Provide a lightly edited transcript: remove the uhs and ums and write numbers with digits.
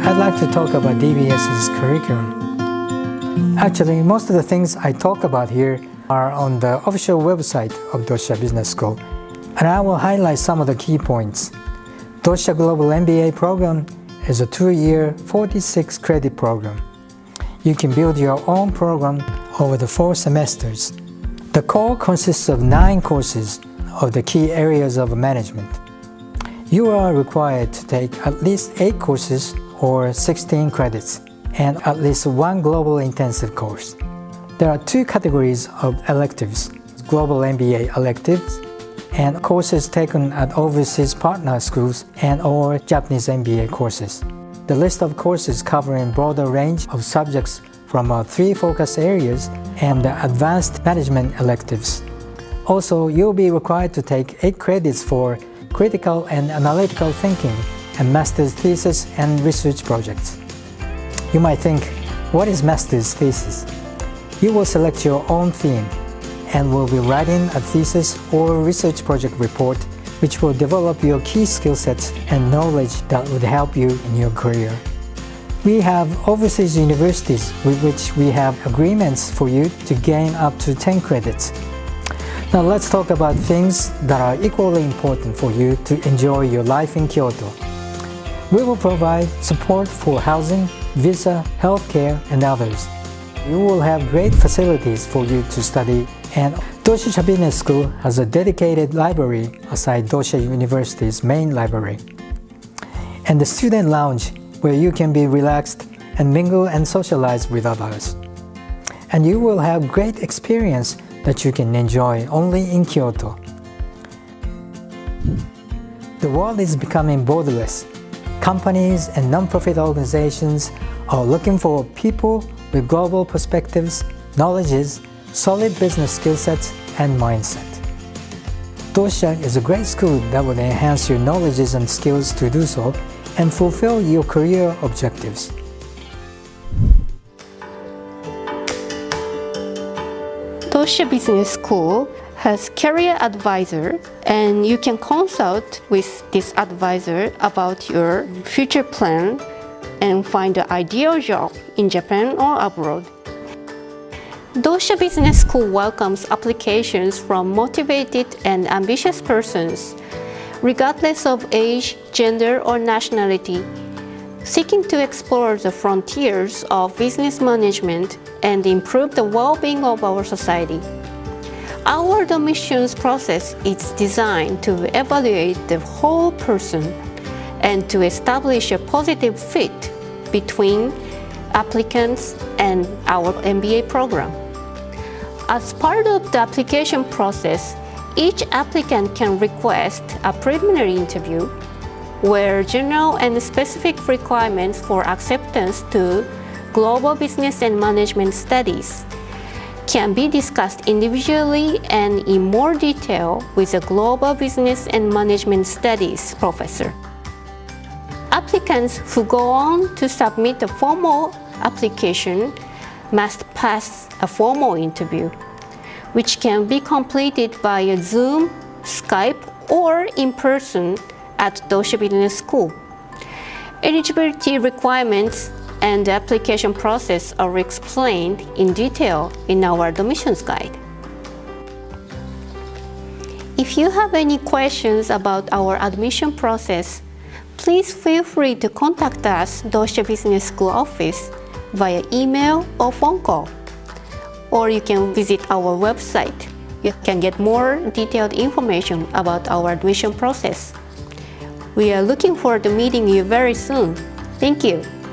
I'd like to talk about DBS's curriculum. Actually, most of the things I talk about here are on the official website of Doshisha Business School, and I will highlight some of the key points. Doshisha Global MBA program is a 2-year, 46 credit program. You can build your own program over the 4 semesters. The core consists of 9 courses of the key areas of management. You are required to take at least 8 courses or 16 credits and at least 1 global intensive course. There are 2 categories of electives: Global MBA electives and courses taken at overseas partner schools and/or Japanese MBA courses. The list of courses covering a broader range of subjects from our 3 focus areas and the advanced management electives. Also, you'll be required to take 8 credits for critical and analytical thinking and master's thesis and research projects. You might think, what is master's thesis? You will select your own theme and will be writing a thesis or research project report which will develop your key skill sets and knowledge that would help you in your career. We have overseas universities with which we have agreements for you to gain up to 10 credits. Now let's talk about things that are equally important for you to enjoy your life in Kyoto. We will provide support for housing, visa, healthcare, and others. You will have great facilities for you to study, and Doshisha Business School has a dedicated library aside Doshisha University's main library, and the student lounge where you can be relaxed and mingle and socialize with others. And you will have great experience that you can enjoy only in Kyoto. The world is becoming borderless. Companies and non-profit organizations are looking for people with global perspectives, knowledges, solid business skill sets, and mindset. Doshisha is a great school that will enhance your knowledges and skills to do so and fulfill your career objectives. Doshisha Business School has career advisor, and you can consult with this advisor about your future plan and find the ideal job in Japan or abroad. Doshisha Business School welcomes applications from motivated and ambitious persons, regardless of age, gender, or nationality, seeking to explore the frontiers of business management and improve the well-being of our society. Our admissions process is designed to evaluate the whole person and to establish a positive fit between applicants and our MBA program. As part of the application process, each applicant can request a preliminary interview where general and specific requirements for acceptance to Global Business and Management Studies can be discussed individually and in more detail with a Global Business and Management Studies professor. Applicants who go on to submit a formal application must pass a formal interview, which can be completed via Zoom, Skype, or in person at Doshisha Business School. Eligibility requirements and the application process are explained in detail in our admissions guide. If you have any questions about our admission process, please feel free to contact us, Doshisha Business School office, via email or phone call. Or you can visit our website. You can get more detailed information about our admission process. We are looking forward to meeting you very soon. Thank you.